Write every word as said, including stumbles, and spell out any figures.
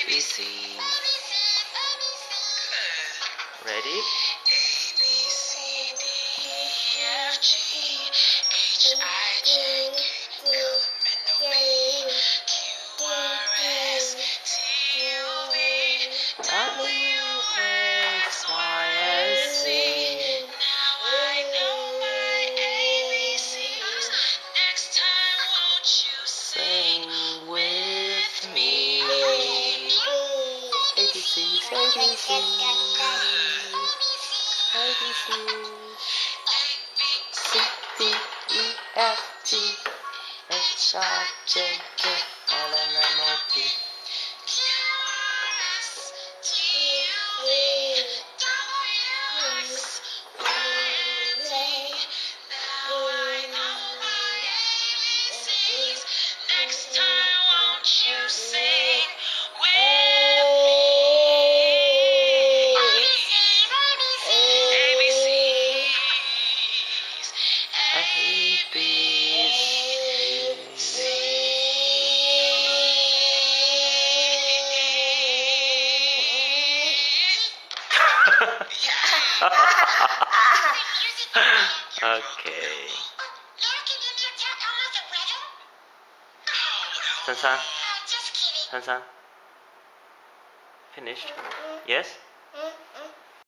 B C. Ready? A, B, C, D, E, F, G, H, I, J, K, L, M, N, O, P, Q, R, S, T, U, V, W, X, Y, and Z. Now I know my A B Cs. Next time, won't you sing with me? A B Cs, A B Cs, A B Cs. C, D, E, F, G, H, I, J, K, L, M, N, O, P, Q, R, S, T, U, V, W, X, Y, and Z. Now I know my A B Cs. Next time, won't you sing with me? A B Cs, A B Cs. Okay. Sansan? Sansan? Finished? Yes?